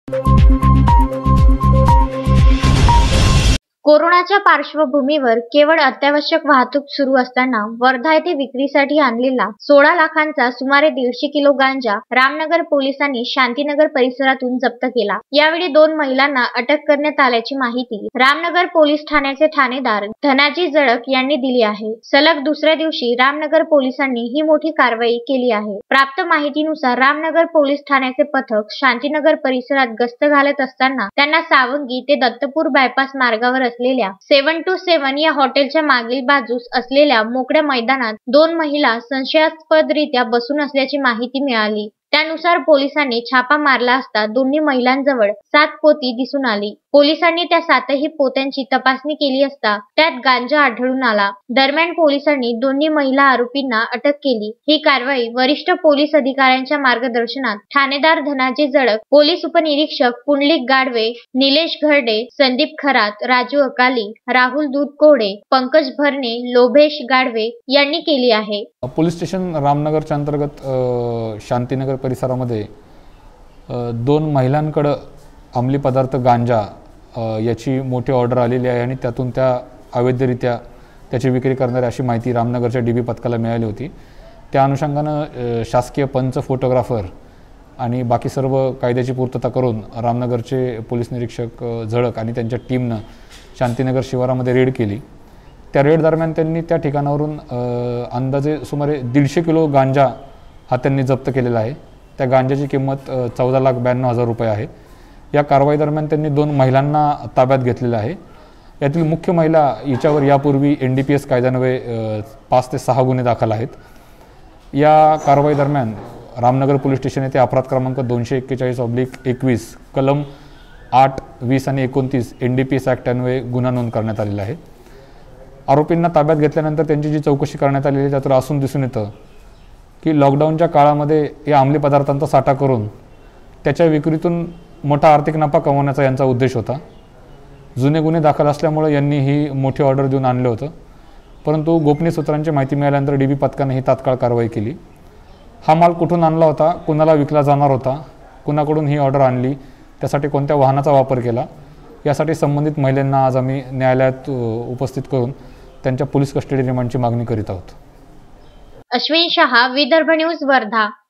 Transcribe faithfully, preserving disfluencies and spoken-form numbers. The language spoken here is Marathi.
कोरोनाच्या पार्श्वभूमीवर केवळ अत्यावश्यक वाहतूक सुरू असताना वर्धा येथे विक्रीसाठी आणलेला सोळा लाखांचा सुमारे दीडशे किलो गांजा रामनगर पोलिसांनी शांतीनगर परिसरातून जप्त केला। यावेळी दोन महिलांना अटक करण्यात आल्याची माहिती रामनगर पोलीस ठाण्याचे ठाणेदार धनाजी जळक यांनी दिली आहे। सलग दुसऱ्या दिवशी रामनगर पोलिसांनी ही मोठी कारवाई केली आहे। प्राप्त माहितीनुसार रामनगर पोलीस ठाण्याचे पथक शांतीनगर परिसरात गस्त घालत असताना त्यांना सावंगी ते दत्तपूर बायपास मार्गावर असलेल्या सेवन टू सेवन या हॉटेलच्या मागील बाजूस असलेल्या मोकळ्या मैदानात दोन महिला संशयास्पदरित्या बसून असल्याची माहिती मिळाली। त्यानुसार पोलिसांनी छापा मारला असता दोन्ही महिलांजवळ सात पोती दिसून आली। पोलिसांनी त्या सातही पोत्यांची तपासणी केली असता त्यात गांजा आढळून आला। दरम्यान पोलिसांनी दोन्ही महिला आरोपींना अटक केली। ही कारवाई वरिष्ठ पोलीस अधिकाऱ्यांच्या मार्गदर्शनात ठाणेदार धनाजी जळक, पोलीस उपनिरीक्षक पुंडलिक गाडवे, निलेश घरडे, संदीप खरात, राजू अकाली, राहुल दूधकोडे, पंकज भरणे, लोभेश गाडवे यांनी केली आहे। पोलीस स्टेशन रामनगरच्या अंतर्गत शांतीनगर परिसरामध्ये दोन महिलांकडे अंमली पदार्थ गांजा याची मोठी ऑर्डर आलेली आहे आणि त्यातून त्या अवैधरित्या त्याची विक्री करणारी अशी माहिती रामनगरच्या डीबी पथकाला मिळाली होती। त्या अनुषंगाने शासकीय पंच, फोटोग्राफर आणि बाकी सर्व कायद्याची पूर्तता करून रामनगरचे पोलीस निरीक्षक झळक आणि त्यांच्या टीमनं शांतीनगर शिवारामध्ये रेड केली। त्या रेड दरम्यान त्यांनी त्या ठिकाणावरून अंदाजे सुमारे दीडशे किलो गांजा हा त्यांनी जप्त केलेला आहे। त्या गांजाची किंमत चौदा लाख ब्याण्णव हजार रुपये आहे। या कारवाई दरम्यान त्यांनी दोन महिलांना ताब्यात घेतलेलं आहे। यातील मुख्य महिला हिच्यावर यापूर्वी एन डी पी एस कायद्यान्वये पाच ते सहा गुन्हे दाखल आहेत। या कारवाई दरम्यान रामनगर पोलीस स्टेशन येथे अपराध क्रमांक दोनशे एक्केचाळीस ऑब्लिक एकवीस कलम आठ, वीस आणि एकोणतीस N D P S act अन्वये गुन्हा नोंद करण्यात आलेला आहे। आरोपींना ताब्यात घेतल्यानंतर त्यांची जी चौकशी करण्यात आलेली त्यातून असून दिसून येतं की लॉकडाऊनच्या काळामध्ये या अंमली पदार्थांचा साठा करून त्याच्या विक्रीतून मोठा आर्थिक नफा कमवण्याचा यांचा उद्देश होता। जुने गुन्हे दाखल असल्यामुळे यांनी ही मोठी ऑर्डर देऊन आणलं होतं, परंतु गोपनीय सूत्रांची माहिती मिळाल्यानंतर डीबी पथकाने ही तात्काळ कारवाई केली। हा माल कुठून आणला होता, कुणाला विकला जाणार होता, कुणाकडून ही ऑर्डर आणली, त्यासाठी कोणत्या वाहनाचा वापर केला, यासाठी संबंधित महिलांना आज आम्ही न्यायालयात उपस्थित करून त्यांच्या पोलीस कस्टडी रिमांडची मागणी करीत आहोत। अश्विन शहा, विदर्भ न्यूज, वर्धा।